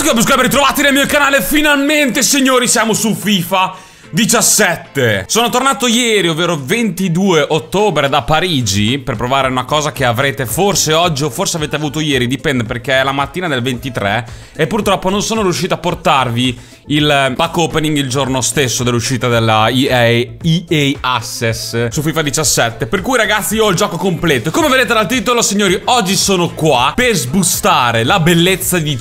ragazzi, ben ritrovati nel mio canale. Finalmente, signori, siamo su FIFA 17. Sono tornato ieri, ovvero 22 ottobre da Parigi, per provare una cosa che avrete forse oggi o forse avete avuto ieri, dipende, perché è la mattina del 23 e purtroppo non sono riuscito a portarvi il pack opening il giorno stesso dell'uscita della EA Access su FIFA 17. Per cui, ragazzi, io ho il gioco completo. Come vedete dal titolo, signori, oggi sono qua per sboostare la bellezza di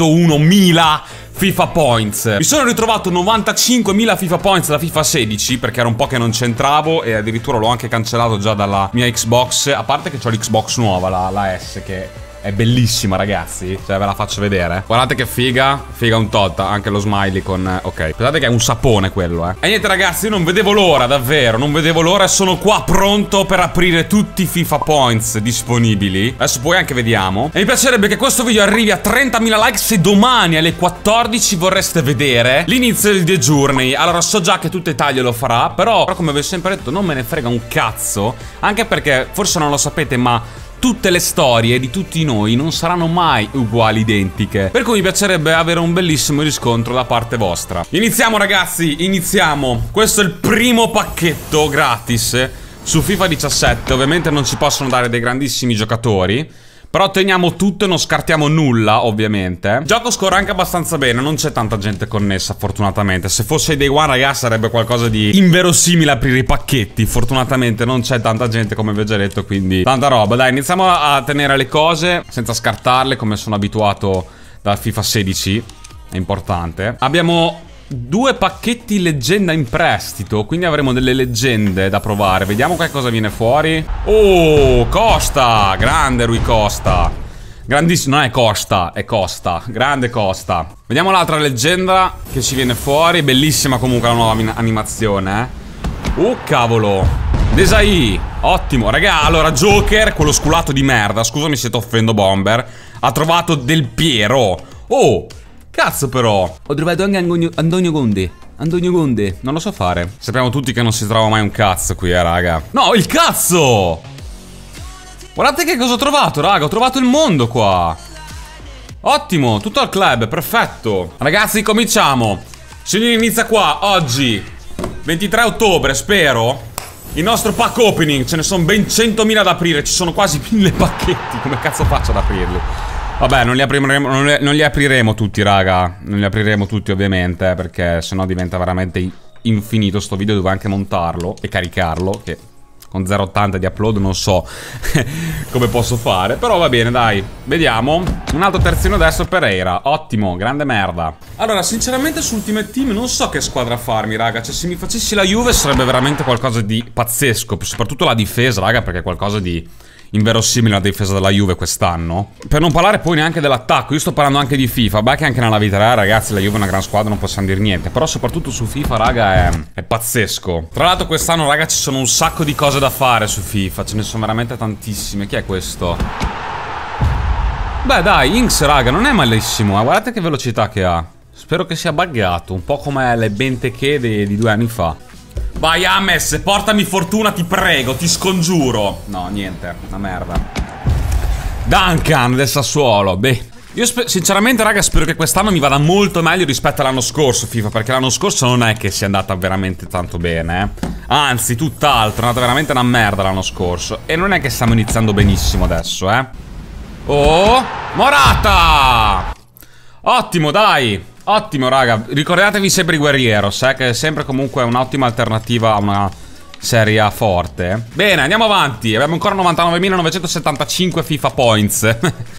101.000 FIFA Points. Mi sono ritrovato 95.000 FIFA Points da FIFA 16, perché era un po' che non c'entravo e addirittura l'ho anche cancellato già dalla mia Xbox. A parte che ho l'Xbox nuova, la S, che è bellissima, ragazzi. Cioè, ve la faccio vedere. Guardate che figa. Figa un tot. Anche lo smiley con... ok. Pensate che è un sapone quello, E niente, ragazzi, io non vedevo l'ora, davvero. Non vedevo l'ora e sono qua pronto per aprire tutti i FIFA Points disponibili. Adesso poi anche vediamo. E mi piacerebbe che questo video arrivi a 30.000 like se domani alle 14 vorreste vedere l'inizio del The Journey. Allora, so già che tutta Italia lo farà, però come vi ho sempre detto, non me ne frega un cazzo. Anche perché, forse non lo sapete, ma tutte le storie di tutti noi non saranno mai uguali, identiche. Per cui mi piacerebbe avere un bellissimo riscontro da parte vostra. Iniziamo, ragazzi, iniziamo. Questo è il primo pacchetto gratis su FIFA 17. Ovviamente non ci possono dare dei grandissimi giocatori, però teniamo tutto e non scartiamo nulla, ovviamente. Il gioco scorre anche abbastanza bene, non c'è tanta gente connessa, fortunatamente. Se fosse Day One, ragazzi, sarebbe qualcosa di inverosimile aprire i pacchetti. Fortunatamente non c'è tanta gente, come vi ho già detto, quindi tanta roba. Dai, iniziamo a tenere le cose senza scartarle, come sono abituato da FIFA 16. È importante. Abbiamo 2 pacchetti leggenda in prestito, quindi avremo delle leggende da provare. Vediamo che cosa viene fuori. Oh, Costa! Grande Rui Costa. Grandissimo, non è Costa, è Costa. Grande Costa. Vediamo l'altra leggenda che ci viene fuori. Bellissima comunque la nuova animazione, Oh, cavolo. Desai. Ottimo. Raga, allora Joker, quello sculato di merda, scusami se ti offendo, Bomber, ha trovato Del Piero. Oh, cazzo, però ho trovato anche Antonio Conte. Antonio Conte. Non lo so fare. Sappiamo tutti che non si trova mai un cazzo qui, raga. No, il cazzo! Guardate che cosa ho trovato, raga. Ho trovato il mondo qua. Ottimo, tutto al club, perfetto. Ragazzi, cominciamo. Signori, inizia qua, oggi 23 ottobre, spero. Il nostro pack opening. Ce ne sono ben 100.000 da aprire. Ci sono quasi 1000 pacchetti. Come cazzo faccio ad aprirli? Vabbè, non li apriremo tutti, raga. Non li apriremo tutti, ovviamente, perché sennò diventa veramente infinito sto video. Devo anche montarlo e caricarlo, che con 0,80 di upload non so come posso fare. Però va bene, dai. Vediamo. Un altro terzino destro, Pereira. Ottimo, grande merda. Allora, sinceramente su Ultimate Team non so che squadra farmi, raga. Cioè, se mi facessi la Juve sarebbe veramente qualcosa di pazzesco. Soprattutto la difesa, raga, perché è qualcosa di inverosimile la difesa della Juve quest'anno. Per non parlare poi neanche dell'attacco. Io sto parlando anche di FIFA. Beh, che anche nella vita reale, ragazzi, la Juve è una gran squadra, non possiamo dire niente. Però soprattutto su FIFA, raga, è pazzesco. Tra l'altro quest'anno, raga, ci sono un sacco di cose da fare su FIFA. Ce ne sono veramente tantissime. Chi è questo? Beh, dai, Inks, raga, non è malissimo, Guardate che velocità che ha. Spero che sia buggato. Un po' come le Benteke di 2 anni fa. Vai, Ames, portami fortuna, ti prego, ti scongiuro. No, niente, una merda. Duncan del Sassuolo. Beh, io sinceramente, raga, spero che quest'anno mi vada molto meglio rispetto all'anno scorso FIFA, perché l'anno scorso non è che sia andata veramente tanto bene, Anzi, tutt'altro, è andata veramente una merda l'anno scorso. E non è che stiamo iniziando benissimo adesso, Oh, Morata! Ottimo, dai. Ottimo, raga. Ricordatevi sempre i Guerrieros, che è sempre comunque un'ottima alternativa a una Serie A forte. Bene, andiamo avanti. Abbiamo ancora 99.975 FIFA Points.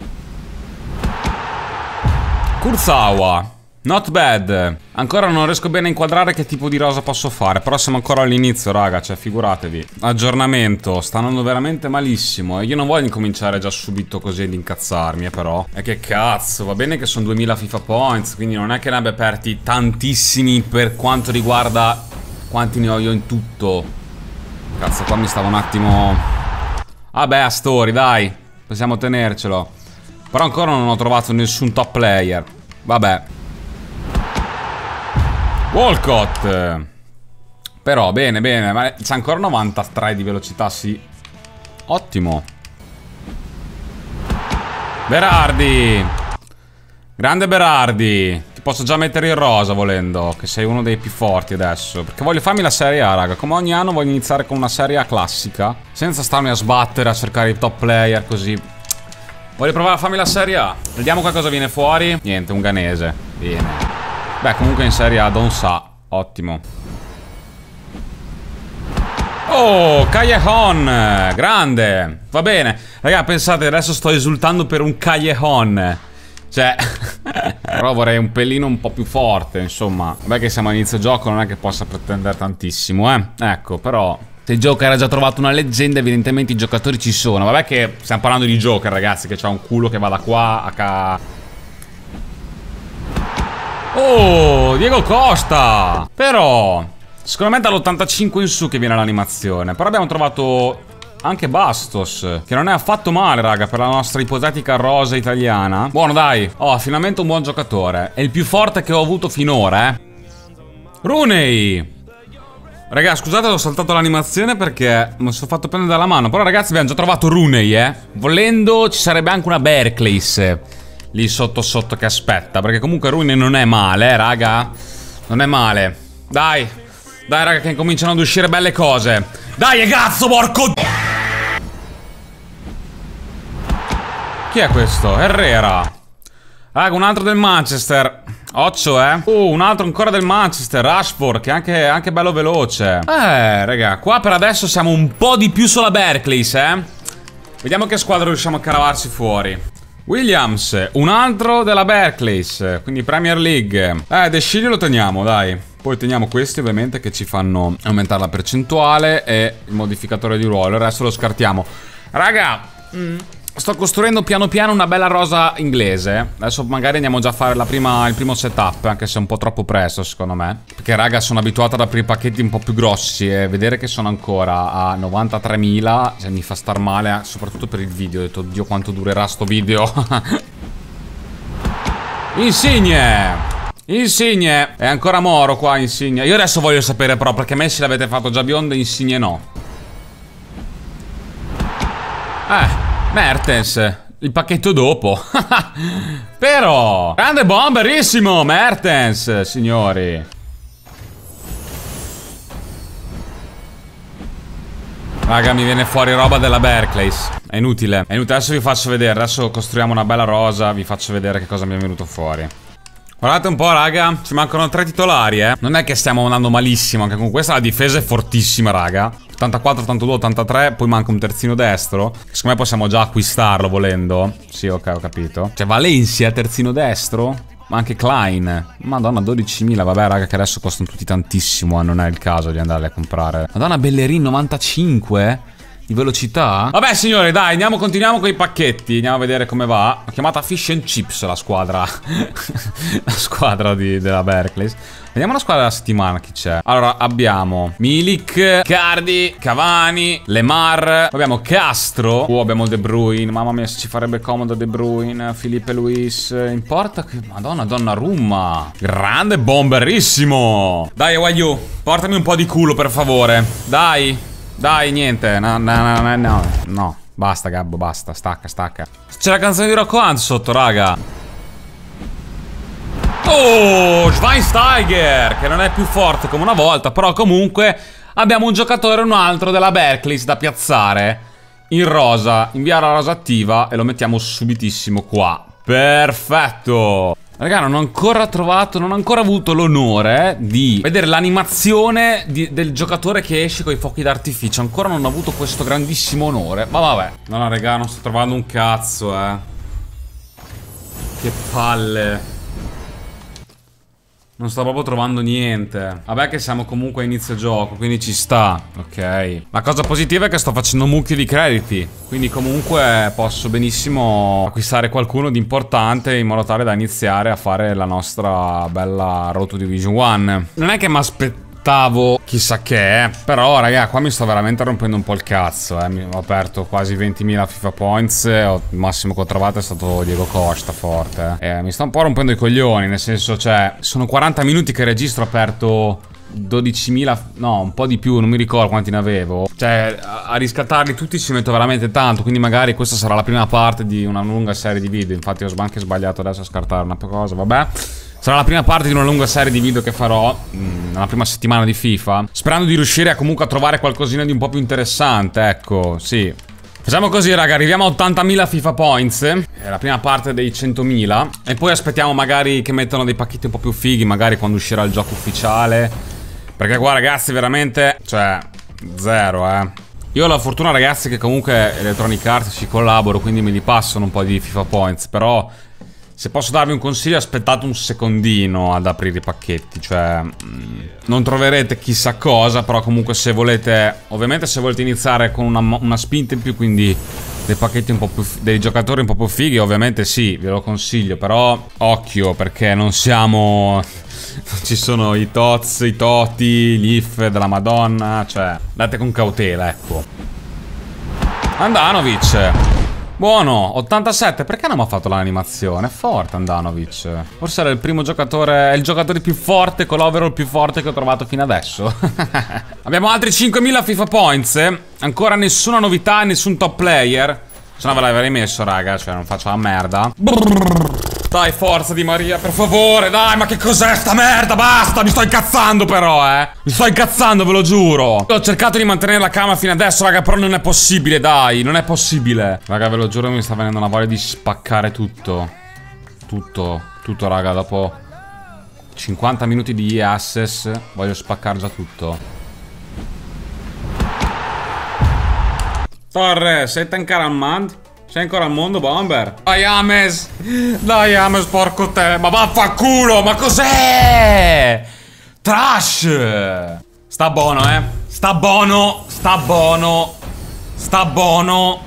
Kurzawa. Not bad. Ancora non riesco bene a inquadrare che tipo di rosa posso fare. Però siamo ancora all'inizio, raga. Cioè, figuratevi. Aggiornamento. Sta andando veramente malissimo. E io non voglio incominciare già subito così ad incazzarmi, però. E che cazzo. Va bene che sono 2000 FIFA Points. Quindi non è che ne abbia aperti tantissimi per quanto riguarda quanti ne ho io in tutto. Cazzo, qua mi stavo un attimo... Vabbè, Astori, dai. Possiamo tenercelo. Però ancora non ho trovato nessun top player. Vabbè. Walcott. Però bene, bene. Ma c'è ancora 93 di velocità, sì. Ottimo. Berardi. Grande Berardi. Ti posso già mettere in rosa volendo, che sei uno dei più forti adesso. Perché voglio farmi la Serie A, raga. Come ogni anno voglio iniziare con una Serie A classica, senza starmi a sbattere, a cercare i top player così. Voglio provare a farmi la Serie A. Vediamo qua cosa viene fuori. Niente, un ghanese. Bene. Beh, comunque in Serie A Don Sa. Ottimo. Oh, Callejon. Grande. Va bene. Raga, pensate, adesso sto esultando per un Callejon. Cioè, però vorrei un pelino un po' più forte, insomma. Vabbè che siamo a inizio gioco, non è che possa pretendere tantissimo, Ecco, però se il Joker ha già trovato una leggenda, evidentemente i giocatori ci sono. Vabbè che stiamo parlando di Joker, ragazzi, che c'ha un culo che va da qua a ca... Oh, Diego Costa! Però, secondo me dall'85 in su che viene l'animazione. Però abbiamo trovato anche Bastos, che non è affatto male, raga, per la nostra ipotetica rosa italiana. Buono, dai. Oh, finalmente un buon giocatore. È il più forte che ho avuto finora, Rooney! Raga, scusate, ho saltato l'animazione perché mi sono fatto prendere dalla mano. Però, ragazzi, abbiamo già trovato Rooney, Volendo, ci sarebbe anche una Barclays lì sotto sotto che aspetta. Perché comunque Rooney non è male, raga. Non è male. Dai. Dai, raga, che incominciano ad uscire belle cose. Dai, cazzo, porco... Chi è questo? Herrera. Raga, un altro del Manchester. Occhio, un altro ancora del Manchester. Rashford, che è anche bello veloce. Raga, qua per adesso siamo un po' di più sulla Barclays, Vediamo che squadra riusciamo a cavarci fuori. Williams, un altro della Barclays, quindi Premier League. De Sciglio lo teniamo, dai. Poi teniamo questi ovviamente che ci fanno aumentare la percentuale e il modificatore di ruolo. Il resto lo scartiamo. Raga, sto costruendo piano piano una bella rosa inglese. Adesso magari andiamo già a fare il primo setup, anche se è un po' troppo presto secondo me. Perché raga, sono abituato ad aprire pacchetti un po' più grossi e vedere che sono ancora a 93.000, cioè, mi fa star male, soprattutto per il video. Ho detto, oddio quanto durerà sto video. Insigne! Insigne! È ancora Moro qua, Insigne. Io adesso voglio sapere però, perché Messi l'avete fatto già biondo e Insigne no. Mertens, il pacchetto dopo. Però grande bomberissimo Mertens, signori. Raga, mi viene fuori roba della Barclays. È inutile. È inutile, adesso vi faccio vedere. Adesso costruiamo una bella rosa. Vi faccio vedere che cosa mi è venuto fuori. Guardate un po', raga, ci mancano 3 titolari, Non è che stiamo andando malissimo, anche con questa la difesa è fortissima, raga. 84, 82, 83, poi manca un terzino destro. Secondo me possiamo già acquistarlo volendo. Sì, ok, ho capito. C'è Valencia, terzino destro. Ma anche Klein. Madonna, 12.000, vabbè, raga, che adesso costano tutti tantissimo, non è il caso di andarli a comprare. Madonna, Bellerin 95 di velocità. Vabbè, signori, dai, continuiamo con i pacchetti. Andiamo a vedere come va. Ho chiamata Fish and Chips la squadra. La squadra della Barclays. Vediamo la squadra della settimana, chi c'è. Allora, abbiamo Milik, Cardi, Cavani, Lemar. Abbiamo Castro. Abbiamo De Bruyne. Mamma mia, se ci farebbe comodo De Bruyne. Filipe Luis. In porta che... Madonna, Donnarumma. Grande bomberissimo. Dai, Wagliu, portami un po' di culo, per favore. Dai. Dai, niente. No. Basta, Gabbo, basta. Stacca. C'è la canzone di Rocco Hunt sotto, raga. Oh, Schweinsteiger, che non è più forte come una volta, però comunque abbiamo un giocatore e un altro della Barclays da piazzare in rosa. Inviare la rosa attiva e lo mettiamo subitissimo qua. Perfetto. Raga, non ho ancora trovato, non ho ancora avuto l'onore di vedere l'animazione del giocatore che esce con i fuochi d'artificio. Ancora non ho avuto questo grandissimo onore. Ma vabbè. No, raga, non sto trovando un cazzo, Che palle. Non sto proprio trovando niente. Vabbè che siamo comunque a inizio gioco, quindi ci sta. Ok. La cosa positiva è che sto facendo un mucchio di crediti, quindi comunque posso benissimo acquistare qualcuno di importante in modo tale da iniziare a fare la nostra bella Road to Division 1. Non è che mi aspettavo chissà che, però raga, qua mi sto veramente rompendo un po' il cazzo, Ho aperto quasi 20.000 FIFA points, il massimo che ho trovato è stato Diego Costa, forte. Mi sto un po' rompendo i coglioni, nel senso, cioè, sono 40 minuti che registro, ho aperto 12.000, no, un po' di più, non mi ricordo quanti ne avevo. Cioè, a riscattarli tutti ci metto veramente tanto, quindi magari questa sarà la prima parte di una lunga serie di video. Infatti ho anche sbagliato adesso a scartare una cosa, vabbè. Sarà la prima parte di una lunga serie di video che farò nella prima settimana di FIFA, sperando di riuscire a comunque a trovare qualcosina di un po' più interessante, ecco, sì. Facciamo così, raga, arriviamo a 80.000 FIFA points, è la prima parte dei 100.000, e poi aspettiamo magari che mettano dei pacchetti un po' più fighi, magari quando uscirà il gioco ufficiale. Perché qua, ragazzi, veramente, cioè, zero, Io ho la fortuna, ragazzi, che comunque Electronic Arts ci collaboro, quindi me li passano un po' di FIFA points, però se posso darvi un consiglio, aspettate un secondino ad aprire i pacchetti. Cioè, non troverete chissà cosa, però comunque se volete, ovviamente se volete iniziare con una spinta in più, quindi dei pacchetti un po' più, dei giocatori un po' più fighi, ovviamente sì, ve lo consiglio. Però occhio, perché non siamo, non ci sono i Tots, i Toti, gli If della Madonna. Cioè, date con cautela, ecco. Andanovic, buono, 87, perché non mi ha fatto l'animazione? È forte Andanovic. Forse era il primo giocatore, è il giocatore più forte, con l'overall più forte che ho trovato fino adesso. Abbiamo altri 5.000 FIFA points. Ancora nessuna novità, nessun top player. Se no ve l'avrei messo, raga, cioè non faccio la merda. Dai, forza Di Maria, per favore, dai, ma che cos'è sta merda? Basta, mi sto incazzando però, Mi sto incazzando, ve lo giuro. Ho cercato di mantenere la calma fino adesso, raga, però non è possibile, dai, non è possibile. Raga, ve lo giuro, mi sta venendo una voglia di spaccare tutto. Tutto, raga, dopo 50 minuti di access voglio spaccare già tutto. Torre, sei ancora al mondo? Sei ancora al mondo, Bomber? Dai, James, porco te. Ma vaffanculo, ma cos'è? Trash. Sta buono, sta buono, sta buono, sta buono.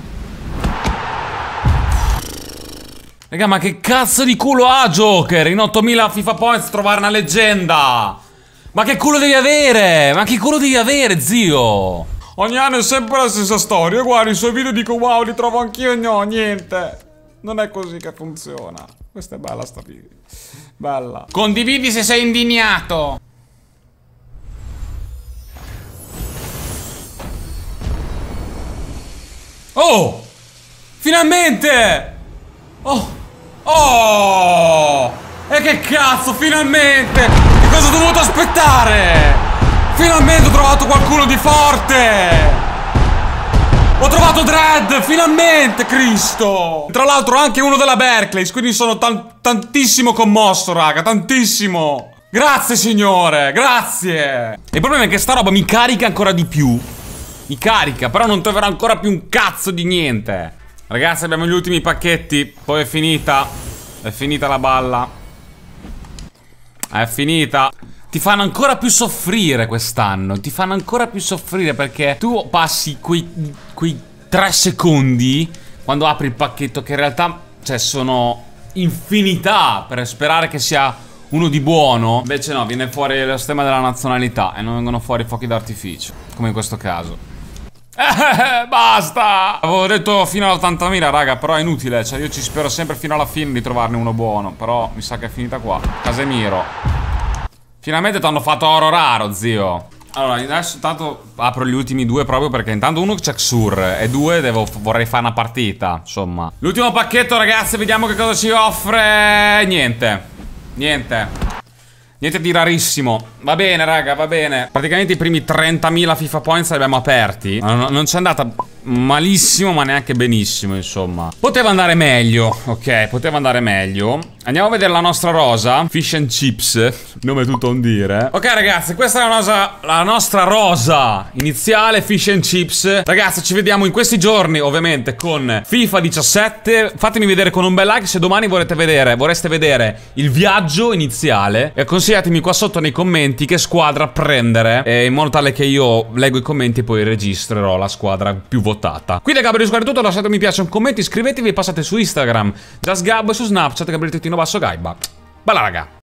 Raga, ma che cazzo di culo ha Joker? In 8000 FIFA points trovare una leggenda. Ma che culo devi avere? Ma che culo devi avere, zio? Ogni anno è sempre la stessa storia. Guarda i suoi video e dico wow, li trovo anch'io. No, niente. Non è così che funziona. Questa è bella sta video. Bella. Condividi se sei indignato. Oh! Finalmente! Oh! Oh! E che cazzo, finalmente! Che cosa ho dovuto aspettare? Finalmente ho trovato qualcuno di forte! Ho trovato Dredd! Finalmente, Cristo! Tra l'altro anche uno della Berkeley, quindi sono tantissimo commosso, raga, tantissimo! Grazie, signore, grazie! Il problema è che sta roba mi carica ancora di più. Mi carica, però non troverò ancora più un cazzo di niente. Ragazzi, abbiamo gli ultimi pacchetti, poi è finita. È finita la balla. È finita. Ti fanno ancora più soffrire quest'anno. Ti fanno ancora più soffrire perché tu passi quei 3 secondi quando apri il pacchetto che in realtà, cioè, sono infinità per sperare che sia uno di buono. Invece no, viene fuori lo stemma della nazionalità e non vengono fuori fuochi d'artificio, come in questo caso. Basta! Avevo detto fino a 80.000, raga, però è inutile. Cioè io ci spero sempre fino alla fine di trovarne uno buono. Però mi sa che è finita qua. Casemiro. Finalmente ti hanno fatto oro raro, zio. Allora, adesso intanto apro gli ultimi 2 proprio perché intanto 1 c'è Xur e 2 vorrei fare una partita, insomma. L'ultimo pacchetto, ragazzi, vediamo che cosa ci offre. Niente. Niente di rarissimo. Va bene, raga, va bene. Praticamente i primi 30.000 FIFA points li abbiamo aperti. Non c'è andata malissimo, ma neanche benissimo, insomma. Poteva andare meglio, ok, poteva andare meglio. Andiamo a vedere la nostra rosa. Fish and Chips, nome tutto un dire. Ok, ragazzi, questa è la nostra rosa iniziale, Fish and Chips. Ragazzi, ci vediamo in questi giorni, ovviamente, con FIFA 17. Fatemi vedere con un bel like se domani vorreste vedere il viaggio iniziale. E consigliatemi qua sotto nei commenti che squadra prendere, in modo tale che io leggo i commenti e poi registrerò la squadra più votata. Quindi, ragazzi, per risguardare tutto, lasciate un mi piace, un commento, iscrivetevi e passate su Instagram, JustGabbo, e su Snapchat, Gabriele Tettino Basso Gaiba. Bella, raga!